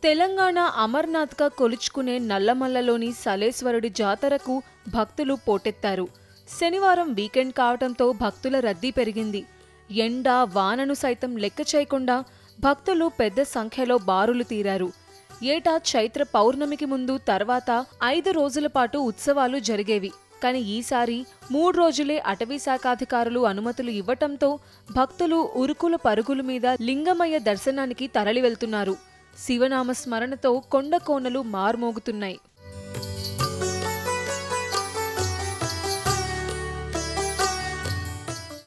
తెలంగాణ అమర్నాథ్గా కొలుచుకునే నల్లమల్లలోని సలేశ్వరుడి జాతరకు భక్తులు పోటెత్తారు. శనివారం వీకెండ్ కావటంతో భక్తుల రద్దీ పెరిగింది. ఎండ వానను సైతం లెక్క చేయకుండా భక్తులు పెద్ద సంఖ్యలో బారులు తీరారు. ఏటా చైత్ర పౌర్ణమికి ముందు తర్వాత 5 రోజుల పాటు ఉత్సవాలు జరిగేవి. కానీ ఈసారి 3 రోజులే అటవీ శాఖాధికారులు అనుమతులు ఇవ్వటంతో భక్తులు ఉరుకుల పరుగుల మీద లింగమయ్య దర్శనానికి తరలి వెళ్తున్నారు. శివనామ స్మరణతో కొండ కోనలు మార్మోగుతున్నాయి.